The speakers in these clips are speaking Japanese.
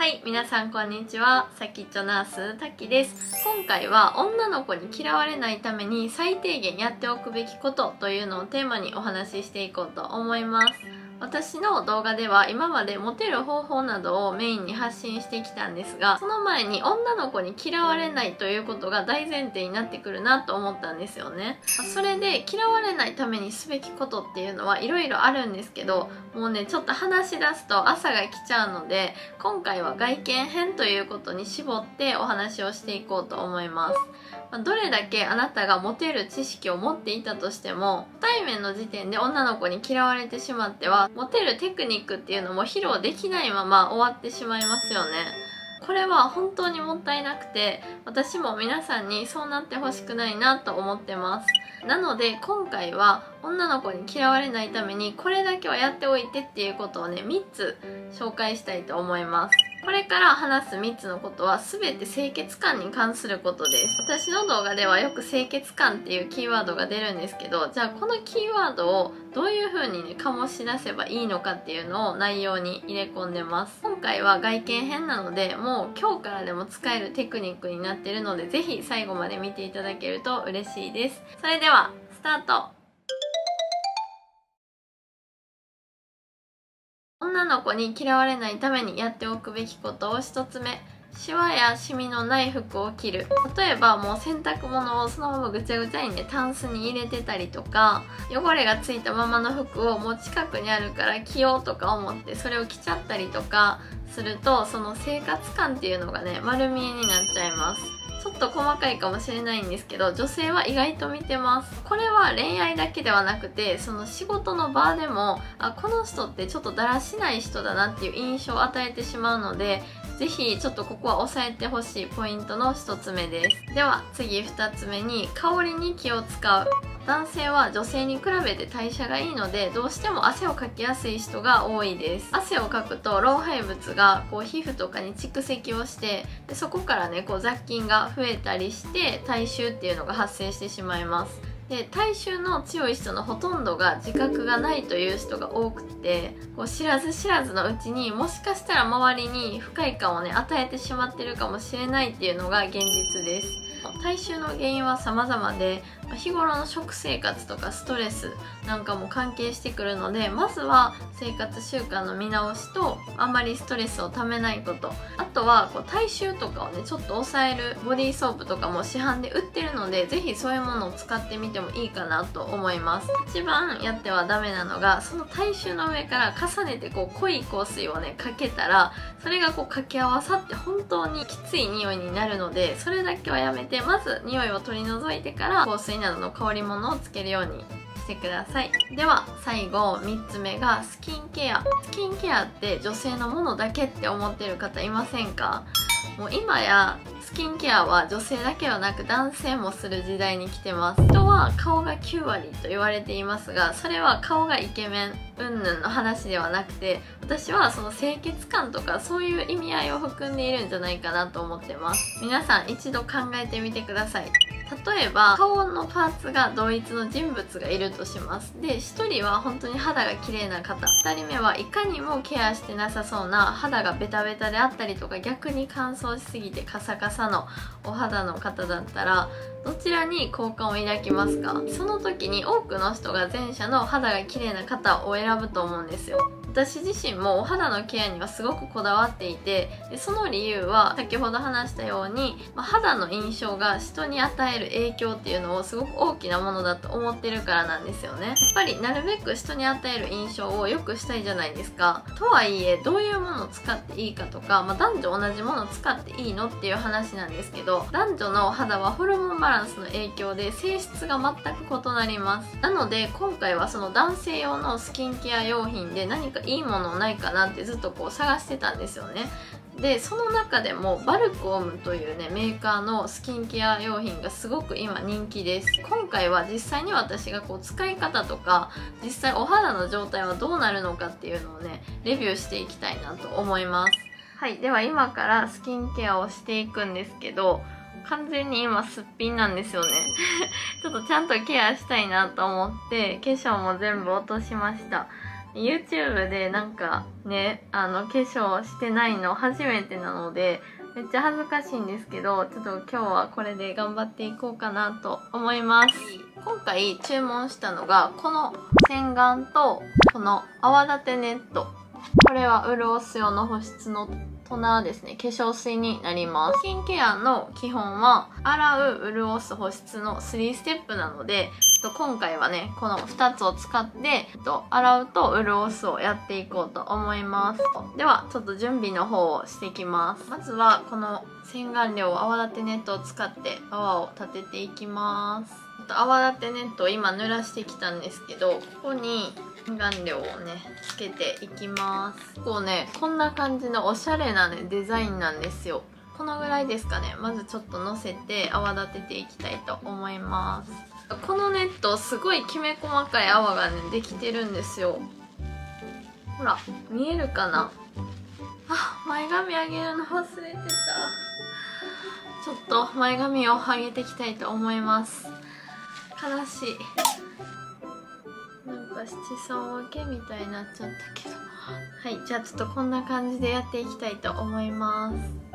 、皆さんこんにちは。先っちょナースたきです。今回は女の子に嫌われないために最低限やっておくべきことというのをテーマにお話ししていこうと思います。私の動画では今までモテる方法などをメインに発信してきたんですが、その前に女の子に嫌われないということが大前提になってくるなと思ったんですよね。それで嫌われないためにすべきことっていうのはいろいろあるんですけど、もうねちょっと話し出すと朝が来ちゃうので、今回は外見編ということに絞ってお話をしていこうと思います。どれだけあなたがモテる知識を持っていたとしても、対面の時点で女の子に嫌われてしまっては、モテるテクニックっていうのも披露できないまま終わってしまいますよね。これは本当にもったいなくて、私も皆さんにそうなってほしくないなと思ってます。なので今回は女の子に嫌われないためにこれだけはやっておいてっていうことをね3つ紹介したいと思います。これから話す3つのことは全て清潔感に関することです。私の動画ではよく清潔感っていうキーワードが出るんですけど、じゃあこのキーワードをどういう風にね醸し出せばいいのかっていうのを内容に入れ込んでます。今回は外見編なので、もう今日からでも使えるテクニックになってるので、ぜひ最後まで見ていただけると嬉しいです。それではスタート。女の子に嫌われないためにやっておくべきことを1つ目、シワやシミのない服を着る。例えばもう洗濯物をそのままぐちゃぐちゃにねタンスに入れてたりとか、汚れがついたままの服をもう近くにあるから着ようとか思ってそれを着ちゃったりとかすると、その生活感っていうのがね丸見えになっちゃいます。ちょっと細かいかもしれないんですけど、女性は意外と見てます。これは恋愛だけではなくて、その仕事の場でもこの人ってちょっとだらしない人だなっていう印象を与えてしまうので、ぜひちょっとここは押さえてほしいポイントの1つ目です。では次2つ目に、香りに気を使う。男性は女性に比べて代謝がいいので、どうしても汗をかきやすい人が多いです。汗をかくと老廃物がこう皮膚とかに蓄積をして、でそこからねこう雑菌が増えたりして体臭っていうのが発生してしまいます。で体臭の強い人のほとんどが自覚がないという人が多くて、こう知らず知らずのうちにもしかしたら周りに不快感をね与えてしまってるかもしれないっていうのが現実です。体臭の原因は様々で、日頃の食生活とかストレスなんかも関係してくるので、まずは生活習慣の見直しと、あんまりストレスをためないこと、あとはこう体臭とかをねちょっと抑えるボディーソープとかも市販で売ってるので、ぜひそういうものを使ってみてもいいかなと思います。一番やってはダメなのが、その体臭の上から重ねてこう濃い香水をねかけたら、それがこう掛け合わさって本当にきつい匂いになるので、それだけはやめて、まず匂いを取り除いてから香水などの香り物をつけるようにしてください。では最後3つ目がスキンケア。スキンケアって女性のものだけって思ってる方いませんか？もう今やスキンケアは女性だけではなく男性もする時代に来てます。人は顔が9割と言われていますが、それは顔がイケメン云々の話ではなくて、私はその清潔感とかそういう意味合いを含んでいるんじゃないかなと思ってます。皆さん一度考えてみてください。例えば顔のパーツが同一の人物がいるとします。で1人は本当に肌が綺麗な方、2人目はいかにもケアしてなさそうな肌がベタベタであったりとか、逆に乾燥しすぎてカサカサのお肌の方だったら、どちらに好感を抱きますか？その時に多くの人が前者の肌が綺麗な方を選ぶと思うんですよ。私自身もお肌のケアにはすごくこだわっていて、でその理由は先ほど話したように、肌の印象が人に与える影響っていうのをすごく大きなものだと思ってるからなんですよね。やっぱりなるべく人に与える印象を良くしたいじゃないですか。とはいえどういうものを使っていいかとか、男女同じものを使っていいのっていう話なんですけど、男女の肌はホルモンバランスの影響で性質が全く異なります。なので今回はその男性用のスキンケア用品で何かいいものないかなってずっとこう探してたんですよね。でその中でもバルコームというねメーカーのスキンケア用品がすごく今人気です。今回は実際に私がこう使い方とか、実際お肌の状態はどうなるのかっていうのをねレビューしていきたいなと思います。はい、では今からスキンケアをしていくんですけど、完全に今すっぴんなんですよねちょっとちゃんとケアしたいなと思って化粧も全部落としました。 YouTube でなんかね、化粧してないの初めてなので、めっちゃ恥ずかしいんですけど、ちょっと今日はこれで頑張っていこうかなと思います。今回注文したのが、この洗顔と、この泡立てネット。これは潤す用の保湿のトナーですね。化粧水になります。スキンケアの基本は、洗う、潤す、保湿の3ステップなので、今回はね、この2つを使って、洗うと潤すをやっていこうと思います。では、ちょっと準備の方をしていきます。まずは、この洗顔料泡立てネットを使って泡を立てていきます。泡立てネットを今濡らしてきたんですけど、ここに洗顔料をね、つけていきます。こうね、こんな感じのおしゃれなね、デザインなんですよ。このぐらいですかね。まずちょっとのせて泡立てていきたいと思います。このネットすごいきめ細かい泡がねできてるんですよ。ほら見えるかなあ、前髪上げるの忘れてた。ちょっと前髪を上げていきたいと思います。悲しい。なんか七三分けみたいになっちゃったけど。はい、じゃあちょっとこんな感じでやっていきたいと思います。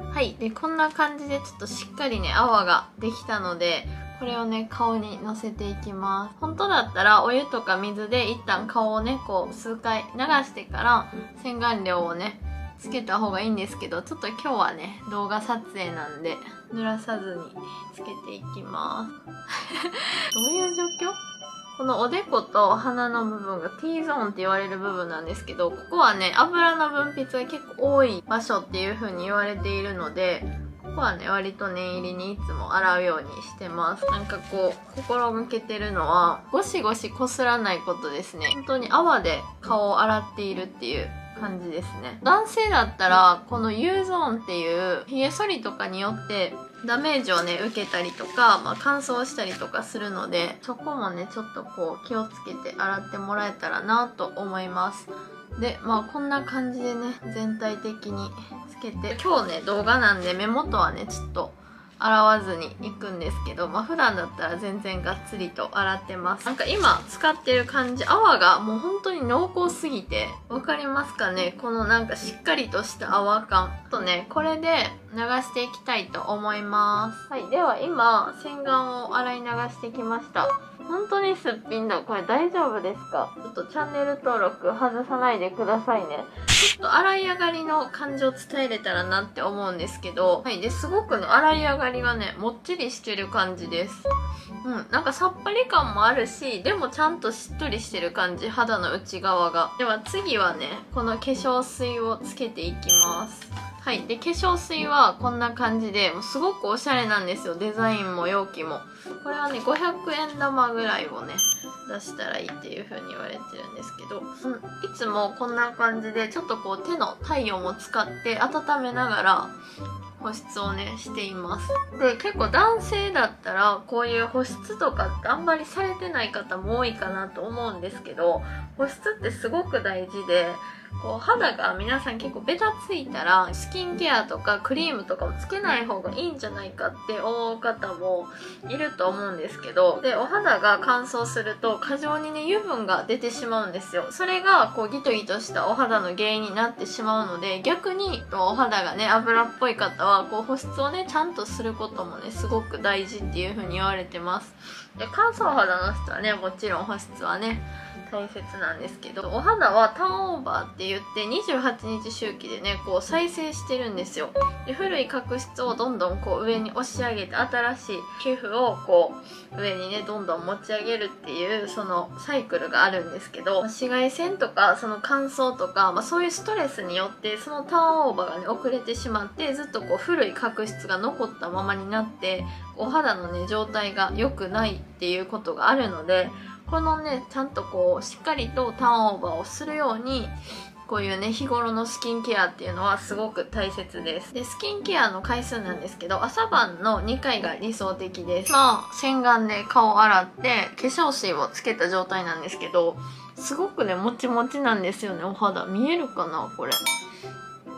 はい、でこんな感じでちょっとしっかりね泡ができたので、これをね顔にのせていきます。本当だったらお湯とか水で一旦顔をねこう数回流してから洗顔料をねつけた方がいいんですけど、ちょっと今日はね動画撮影なんで濡らさずにつけていきますどういう状況？このおでこと鼻の部分が T ゾーンって言われる部分なんですけど、ここはね油の分泌が結構多い場所っていう風に言われているので、ここはね割と念入りにいつも洗うようにしてます。なんかこう心がけてるのはゴシゴシこすらないことですね。本当に泡で顔を洗っているっていう感じですね。男性だったらこの U ゾーンっていう髭剃りとかによってダメージをね受けたりとか、乾燥したりとかするので、そこもねちょっとこう気をつけて洗ってもらえたらなと思います。でこんな感じでね全体的につけて、今日ね動画なんで目元はねちょっと洗わずにいくんですけど、普段だったら全然がっつりと洗ってます。なんか今使ってる感じ、泡がもう本当に濃厚すぎて、わかりますかね？このなんかしっかりとした泡感。とね、これで流していきたいと思います。はい、では今、洗顔を洗い流してきました。本当にすっぴんだ。これ大丈夫ですか？ちょっとチャンネル登録外さないでくださいね。ちょっと洗い上がりの感じを伝えれたらなって思うんですけど、はい、ですごくの洗い上がりがね、もっちりしてる感じです。なんかさっぱり感もあるし、でもちゃんとしっとりしてる感じ、肌の内側が。では次はね、この化粧水をつけていきます。はい。で、化粧水はこんな感じで、もうすごくおしゃれなんですよ。デザインも容器も。これはね、500円玉ぐらいをね、出したらいいっていう風に言われてるんですけど、いつもこんな感じで、ちょっとこう手の体温を使って温めながら、保湿をね、しています。で、結構男性だったら、こういう保湿とかってあんまりされてない方も多いかなと思うんですけど、保湿ってすごく大事で、こう肌が皆さん結構ベタついたらスキンケアとかクリームとかをつけない方がいいんじゃないかって思う方もいると思うんですけど、でお肌が乾燥すると過剰にね油分が出てしまうんですよ。それがこうギトギトしたお肌の原因になってしまうので、逆にお肌がね油っぽい方はこう保湿をねちゃんとすることもねすごく大事っていう風に言われてます。で乾燥肌の人はねもちろん保湿はね大切なんですけど、お肌はターンオーバーって言って28日周期でねこう再生してるんですよ。で古い角質をどんどんこう上に押し上げて、新しい皮膚をこう上にねどんどん持ち上げるっていうそのサイクルがあるんですけど、紫外線とかその乾燥とか、そういうストレスによってそのターンオーバーがね遅れてしまって、ずっとこう古い角質が残ったままになってお肌のね状態が良くないっていうことがあるので、このねちゃんとこうしっかりとターンオーバーをするように、こういうね日頃のスキンケアっていうのはすごく大切です。でスキンケアの回数なんですけど、朝晩の2回が理想的です。洗顔で顔を洗って化粧水をつけた状態なんですけど、すごくねもちもちなんですよね。お肌見えるかなこれ。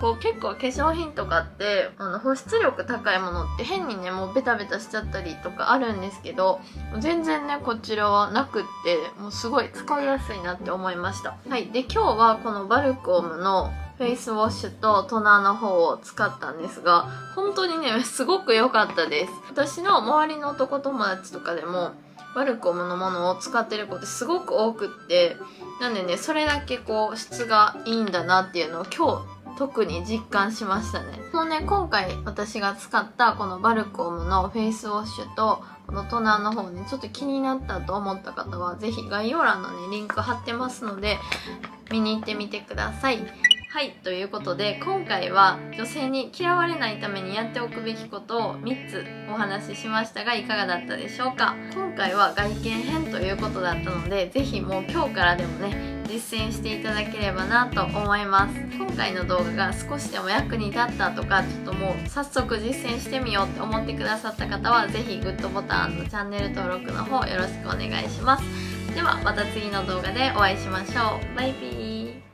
こう結構化粧品とかって保湿力高いものって変にねもうベタベタしちゃったりとかあるんですけど、全然ねこちらはなくって、もうすごい使いやすいなって思いました。はい、で今日はこのバルコムのフェイスウォッシュとトナーの方を使ったんですが、本当にねすごく良かったです。私の周りの男友達とかでもバルコムのものを使ってる子ってすごく多くって、なんでねそれだけこう質がいいんだなっていうのを今日特に実感しましたね。今回私が使ったこのバルコムのフェイスウォッシュとこのトナーの方ね、ちょっと気になったと思った方はぜひ概要欄のねリンク貼ってますので見に行ってみてください。はい、ということで今回は女性に嫌われないためにやっておくべきことを3つお話ししましたが、いかがだったでしょうか。今回は外見編ということだったので、ぜひもう今日からでもね実践していただければなと思います。今回の動画が少しでも役に立ったとか、ちょっともう早速実践してみようって思ってくださった方はぜひグッドボタンとチャンネル登録の方よろしくお願いします。ではまた次の動画でお会いしましょう。バイビー。